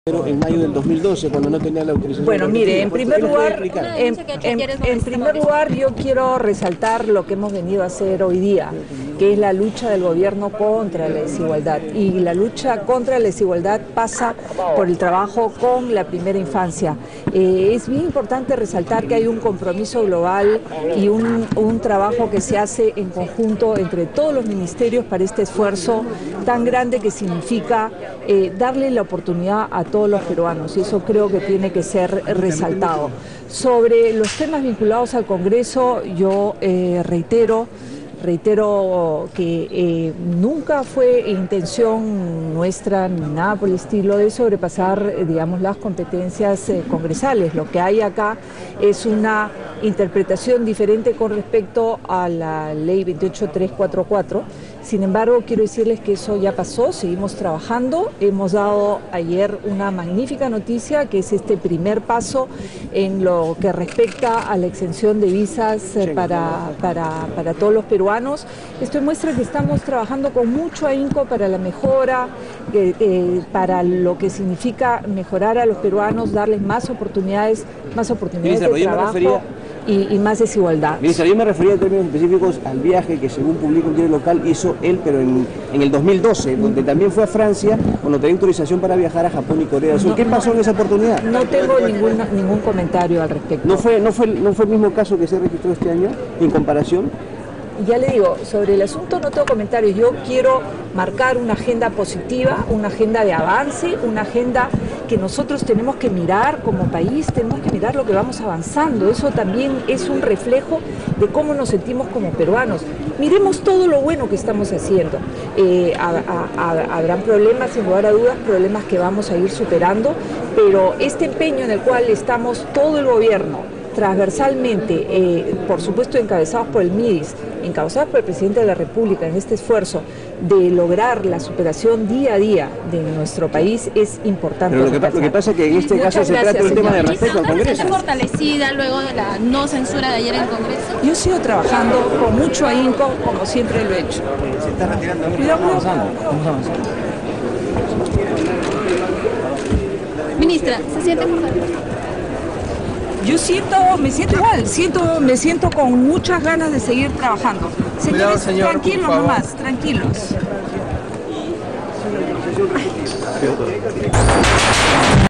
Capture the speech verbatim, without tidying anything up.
Pero en mayo del dos mil doce, cuando no tenía la autorización. Bueno, mire, en primer lugar, en, en, en primer lugar yo quiero resaltar lo que hemos venido a hacer hoy día, que es la lucha del gobierno contra la desigualdad. Y la lucha contra la desigualdad pasa por el trabajo con la primera infancia. Eh, es bien importante resaltar que hay un compromiso global y un, un trabajo que se hace en conjunto entre todos los ministerios para este esfuerzo tan grande que significa eh, darle la oportunidad a todos los peruanos, y eso creo que tiene que ser resaltado. Sobre los temas vinculados al Congreso, yo eh, reitero Reitero que eh, nunca fue intención nuestra, ni nada por el estilo, de sobrepasar, eh, digamos, las competencias eh, congresales. Lo que hay acá es una interpretación diferente con respecto a la ley veintiocho mil trescientos cuarenta y cuatro. Sin embargo, quiero decirles que eso ya pasó, seguimos trabajando. Hemos dado ayer una magnífica noticia, que es este primer paso en lo que respecta a la exención de visas eh, para, para, para todos los peruanos. Esto muestra que estamos trabajando con mucho ahínco para la mejora, eh, eh, para lo que significa mejorar a los peruanos, darles más oportunidades, más oportunidades de trabajo y, y más desigualdad. Ministra, yo me refería en términos específicos al viaje que, según publica un diario local, hizo él, pero en, en el dos mil doce, donde también fue a Francia, cuando tenía autorización para viajar a Japón y Corea del Sur. No, ¿Qué pasó en esa oportunidad? No tengo ningún, ningún comentario al respecto. ¿No fue, no, fue, ¿No fue el mismo caso que se registró este año, en comparación? Ya le digo, sobre el asunto no tengo comentarios. Yo quiero marcar una agenda positiva, una agenda de avance, una agenda que nosotros tenemos que mirar como país, tenemos que mirar lo que vamos avanzando. Eso también es un reflejo de cómo nos sentimos como peruanos. Miremos todo lo bueno que estamos haciendo. Eh, a, a, a, habrán problemas, sin lugar a dudas, problemas que vamos a ir superando, pero este empeño en el cual estamos todo el gobierno, transversalmente, eh, por supuesto encabezados por el M I D I S, encabezados por el Presidente de la República en este esfuerzo de lograr la superación día a día de nuestro país, es importante. Pero lo que, lo que pasa es que en este Muchas caso gracias, se trata de un tema de respeto al Congreso. ¿Está fortalecida luego de la no censura de ayer en el Congreso? Yo sigo trabajando con mucho ahínco, como siempre lo he hecho. Se está retirando. Vamos avanzando. Vamos avanzando. Ministra, ¿se siente fortalecida? Yo siento, me siento igual, siento, me siento con muchas ganas de seguir trabajando. Señores, Cuidado, señor, tranquilos nomás, tranquilos.